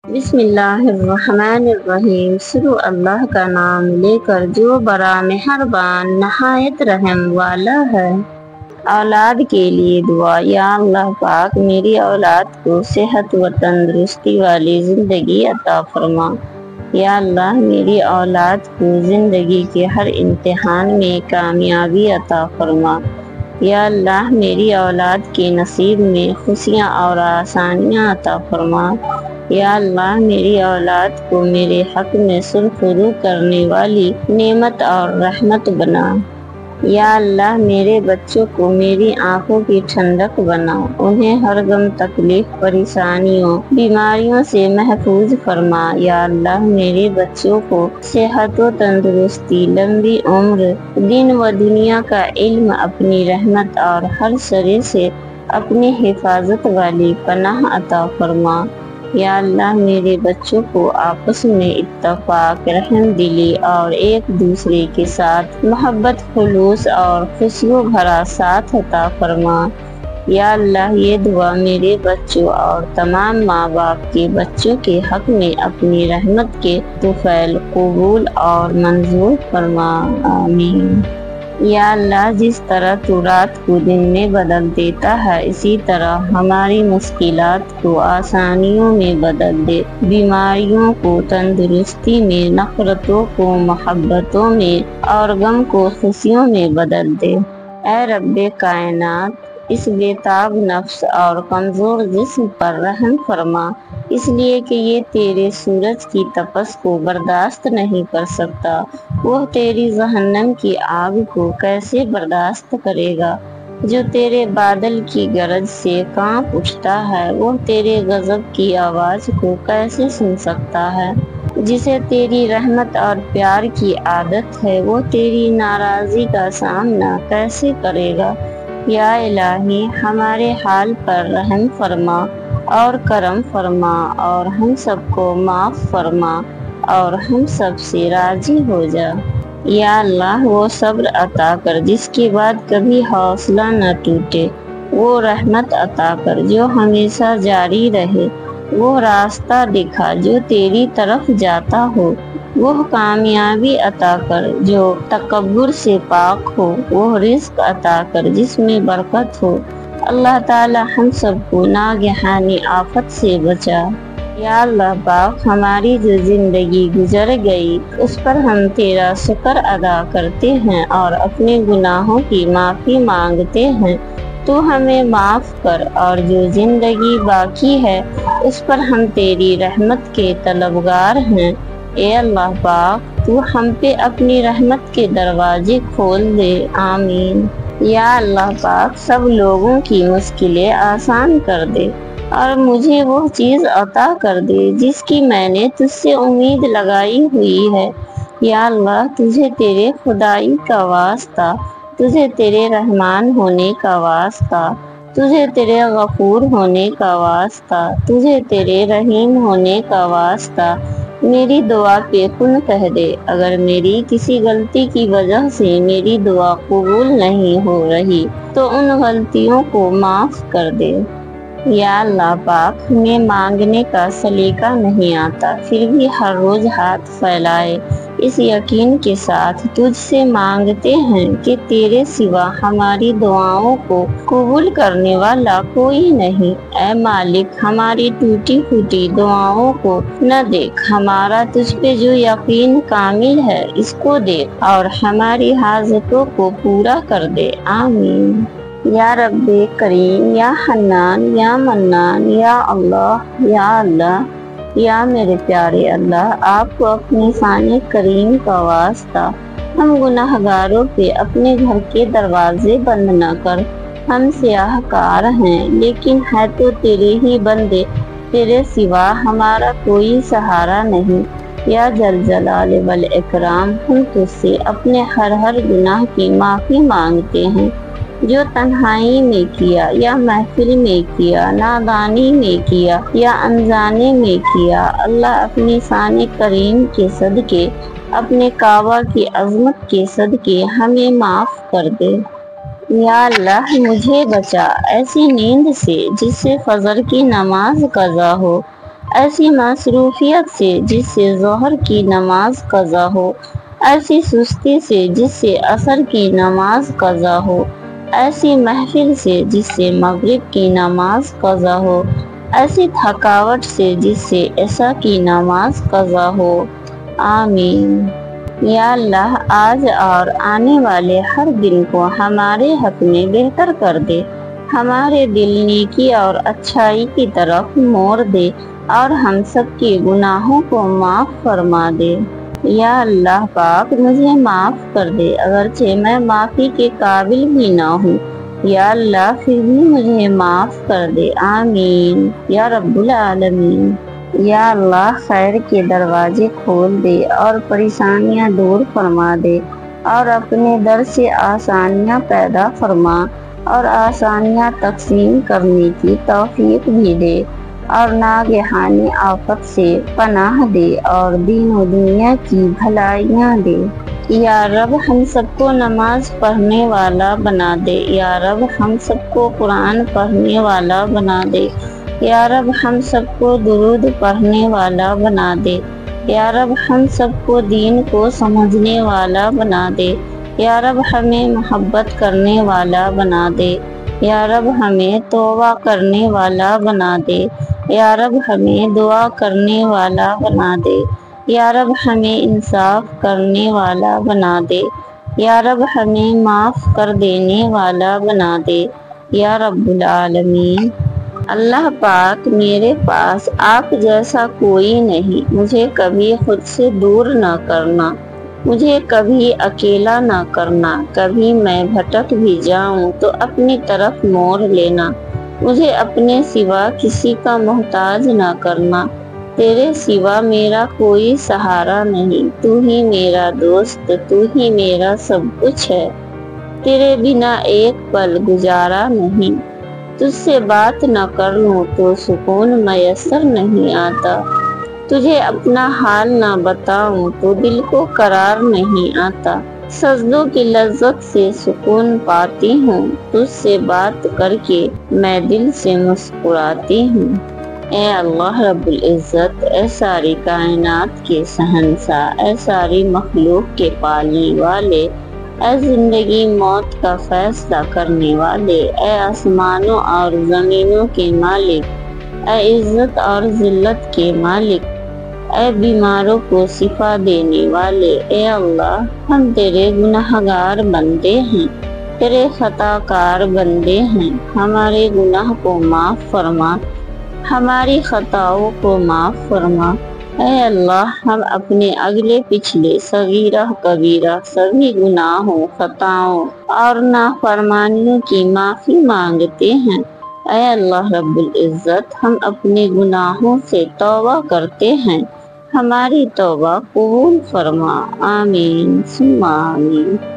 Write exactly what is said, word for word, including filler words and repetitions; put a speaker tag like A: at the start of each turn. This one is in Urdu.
A: بسم اللہ الرحمن الرحیم۔ شروع اللہ کا نام لے کر جو بڑا مہربان نہایت رحم والا ہے۔ اولاد کے لیے دعا۔ یا اللہ پاک میری اولاد کو صحت و تندرستی والی زندگی عطا فرما۔ یا اللہ میری اولاد کو زندگی کے ہر امتحان میں کامیابی عطا فرما۔ یا اللہ میری اولاد کے نصیب میں خوشیاں اور آسانیاں عطا فرما۔ یا اللہ میری اولاد کو میرے حق میں سرخرو کرنے والی نعمت اور رحمت بنا۔ یا اللہ میرے بچوں کو میری آنکھوں کی ٹھنڈک بنا، انہیں ہر غم تکلیف پریشانیوں بیماریوں سے محفوظ فرما۔ یا اللہ میرے بچوں کو صحت و تندرستی، لمبی عمر، دین و دنیا کا علم، اپنی رحمت اور ہر شر سے اپنی حفاظت والی پناہ عطا فرما۔ یا اللہ میرے بچوں کو آپس میں اتفاق، رحم دلی اور ایک دوسرے کے ساتھ محبت، خلوص اور خوشیوں بھرا ساتھ عطا فرما۔ یا اللہ یہ دعا میرے بچوں اور تمام ماں باپ کے بچوں کے حق میں اپنی رحمت کے طفیل قبول اور منظور فرما، آمین۔ یا اللہ جس طرح تو رات کو دن میں بدل دیتا ہے، اسی طرح ہماری مشکلات کو آسانیوں میں بدل دے، بیماریوں کو تندرستی میں، نفرتوں کو محبتوں میں اور غم کو خوشیوں میں بدل دے۔ اے رب کائنات اس بے تاب نفس اور کمزور جسم پر رحم فرما، اس لیے کہ یہ تیرے سورج کی تپش کو برداشت نہیں کر سکتا، وہ تیری جہنم کی آگ کو کیسے برداشت کرے گا؟ جو تیرے بادل کی گرج سے کانپ اٹھتا ہے، وہ تیرے غضب کی آواز کو کیسے سن سکتا ہے؟ جسے تیری رحمت اور پیار کی عادت ہے، وہ تیری ناراضی کا سامنا کیسے کرے گا؟ یا الہی ہمارے حال پر رحم فرما اور کرم فرما اور ہم سب کو معاف فرما اور ہم سب سے راضی ہو جا۔ یا اللہ وہ صبر عطا کر جس کے بعد کبھی حوصلہ نہ ٹوٹے، وہ رحمت عطا کر جو ہمیشہ جاری رہے، وہ راستہ دکھا جو تیری طرف جاتا ہو، وہ کامیابی عطا کر جو تکبر سے پاک ہو، وہ رزق عطا کر جس میں برکت ہو۔ اللہ تعالی ہم سب کو ناگہانی آفت سے بچا۔ یا اللہ پاک ہماری جو زندگی گزر گئی اس پر ہم تیرا شکر ادا کرتے ہیں اور اپنے گناہوں کی معافی مانگتے ہیں، تو ہمیں معاف کر، اور جو زندگی باقی ہے اس پر ہم تیری رحمت کے طلبگار ہیں۔ اے اللہ پاک تو ہم پہ اپنی رحمت کے دروازے کھول دے، آمین۔ یا اللہ پاک سب لوگوں کی مشکلیں آسان کر دے اور مجھے وہ چیز عطا کر دے جس کی میں نے تجھ سے امید لگائی ہوئی ہے۔ یا اللہ تجھے تیرے خدائی کا واسطہ، تجھے تیرے رحمان ہونے کا واسطہ، تجھے تیرے غفور ہونے کا واسطہ، تجھے تیرے رحیم ہونے کا واسطہ میری دعا پہ کن کہہ دے۔ اگر میری کسی غلطی کی وجہ سے میری دعا قبول نہیں ہو رہی تو ان غلطیوں کو معاف کر دے۔ یا اللہ پاک ہمیں مانگنے کا سلیقہ نہیں آتا، پھر بھی ہر روز ہاتھ پھیلائے اس یقین کے ساتھ تجھ سے مانگتے ہیں کہ تیرے سوا ہماری دعاؤں کو قبول کرنے والا کوئی نہیں۔ اے مالک ہماری ٹوٹی پھوٹی دعاؤں کو نہ دیکھ، ہمارا تجھ پہ جو یقین کامل ہے اس کو دیکھ اور ہماری حاجتوں کو پورا کر دے، آمین۔ یا رب کریم، یا حنان، یا منان، یا اللہ، یا اللہ، یا میرے پیارے اللہ، آپ کو اپنے شان کریم کا واسطہ ہم گناہ گاروں پہ اپنے گھر کے دروازے بند نہ کر۔ ہم سیاہ کار ہیں لیکن ہے تو تیرے ہی بندے، تیرے سوا ہمارا کوئی سہارا نہیں۔ یا جل جلال والاکرام ہم تجھ سے اپنے ہر ہر گناہ کی معافی مانگتے ہیں جو تنہائی میں کیا یا محفل میں کیا، نادانی میں کیا یا انجانے میں کیا۔ اللہ اپنی شان کریم کے صدقے، اپنے کعبہ کی عظمت کے صدقے ہمیں معاف کر دے۔ یا اللہ مجھے بچا ایسی نیند سے جس سے فجر کی نماز قضا ہو، ایسی مصروفیت سے جس سے ظہر کی نماز قضا ہو، ایسی سستی سے جس سے عصر کی نماز قضا ہو، ایسی محفل سے جس سے مغرب کی نماز قضا ہو، ایسی تھکاوٹ سے جس سے عشاء کی نماز قضا ہو، آمین۔ یا اللہ آج اور آنے والے ہر دن کو ہمارے حق میں بہتر کر دے، ہمارے دل نیکی اور اچھائی کی طرف موڑ دے اور ہم سب کے گناہوں کو معاف فرما دے۔ یا اللہ پاک مجھے معاف کر دے اگرچہ میں معافی کے قابل بھی نہ ہوں، یا اللہ پھر بھی مجھے معاف کر دے، آمین یا رب العالمین۔ یا اللہ خیر کے دروازے کھول دے اور پریشانیاں دور فرما دے اور اپنے در سے آسانیاں پیدا فرما اور آسانیاں تقسیم کرنے کی توفیق بھی دے اور ناگہانی آفت سے پناہ دے اور دین و دنیا کی بھلائیاں دے۔ یا رب ہم سب کو نماز پڑھنے والا بنا دے، یا رب ہم سب کو قرآن پڑھنے والا بنا دے، یا رب ہم سب کو درود پڑھنے والا بنا دے، یا رب ہم سب کو دین کو سمجھنے والا بنا دے، یا رب ہمیں محبت کرنے والا بنا دے، یا رب ہمیں توبہ کرنے والا بنا دے، یا رب ہمیں دعا کرنے والا بنا دے، یا رب ہمیں انصاف کرنے والا بنا دے، یا رب ہمیں معاف کر دینے والا بنا دے، یا رب العالمین۔ اللہ پاک میرے پاس آپ جیسا کوئی نہیں، مجھے کبھی خود سے دور نہ کرنا، مجھے کبھی اکیلا نہ کرنا، کبھی میں بھٹک بھی جاؤں تو اپنی طرف موڑ لینا، مجھے اپنے سوا کسی کا محتاج نہ کرنا، تیرے سوا میرا کوئی سہارا نہیں، تو ہی میرا دوست، تو ہی میرا سب کچھ ہے، تیرے بنا ایک پل گزارا نہیں، تجھ سے بات نہ کر لوں تو سکون میسر نہیں آتا، تجھے اپنا حال نہ بتاؤں تو دل کو قرار نہیں آتا، سجدوں کی لذت سے سکون پاتی ہوں، تجھ سے بات کر کے میں دل سے مسکراتی ہوں۔ اے اللہ رب العزت، اے ساری کائنات کے شہنشاہ، اے ساری مخلوق کے پالنے والے، اے زندگی موت کا فیصلہ کرنے والے، اے آسمانوں اور زمینوں کے مالک، اے عزت اور ذلت کے مالک، اے بیماروں کو شفا دینے والے، اے اللہ ہم تیرے گنہگار بندے ہیں، تیرے خطا کار بندے ہیں، ہمارے گناہ کو معاف فرما، ہماری خطاؤں کو معاف فرما۔ اے اللہ ہم اپنے اگلے پچھلے صغیرہ کبیرہ سبھی گناہوں، خطاؤں اور نافرمانیوں کی معافی مانگتے ہیں۔ اے اللہ رب العزت ہم اپنے گناہوں سے توبہ کرتے ہیں، ہماری توبہ قبول فرما، آمین ثم آمین۔